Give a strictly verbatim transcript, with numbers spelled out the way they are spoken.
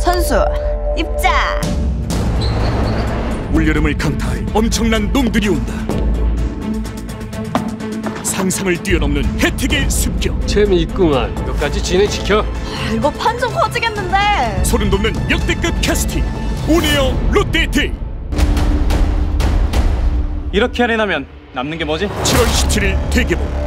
선수 입장. 올여름을 강타할 엄청난 놈들이 온다. 상상을 뛰어넘는 혜택의 습격. 재미있구만. 끝까지 진행시켜. 아, 이거 판정 커지겠는데. 소름 돋는 역대급 캐스팅. 온에어 롯데데이. 이렇게 할인하면 남는 게 뭐지? 칠월 십칠일 대개봉.